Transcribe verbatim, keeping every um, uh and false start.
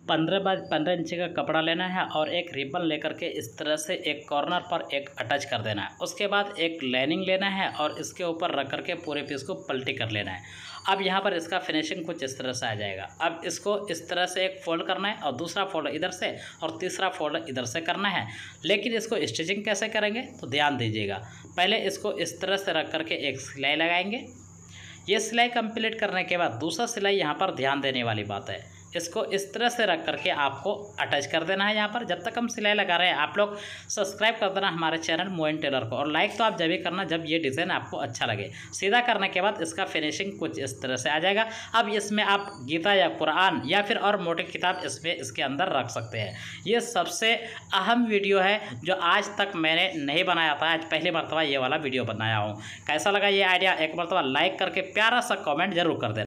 पंद्रह बाय पंद्रह इंची का कपड़ा लेना है और एक रिबन लेकर के इस तरह से एक कॉर्नर पर एक अटैच कर देना है। उसके बाद एक लाइनिंग लेना है और इसके ऊपर रख करके पूरे पीस को पलटी कर लेना है। अब यहाँ पर इसका फिनिशिंग कुछ इस तरह से आ जाएगा। अब इसको इस तरह से एक फोल्ड करना है और दूसरा फोल्ड इधर से और तीसरा फोल्ड इधर से करना है। लेकिन इसको स्टिचिंग कैसे करेंगे तो ध्यान दीजिएगा। पहले इसको इस तरह से रख करके एक सिलाई लगाएंगे। ये सिलाई कंप्लीट करने के बाद दूसरा सिलाई यहाँ पर ध्यान देने वाली बात है, इसको इस तरह से रख करके आपको अटैच कर देना है। यहाँ पर जब तक हम सिलाई लगा रहे हैं आप लोग सब्सक्राइब कर देना हमारे चैनल मोइन टेलर को, और लाइक तो आप जब भी करना जब ये डिज़ाइन आपको अच्छा लगे। सीधा करने के बाद इसका फिनिशिंग कुछ इस तरह से आ जाएगा। अब इसमें आप गीता या कुरान या फिर और मोटी किताब इसमें इसके अंदर रख सकते हैं। ये सबसे अहम वीडियो है जो आज तक मैंने नहीं बनाया था, आज पहली मरतबा ये वाला वीडियो बनाया हूँ। कैसा लगा ये आइडिया एक मरतबा लाइक करके प्यारा सा कॉमेंट जरूर कर देना।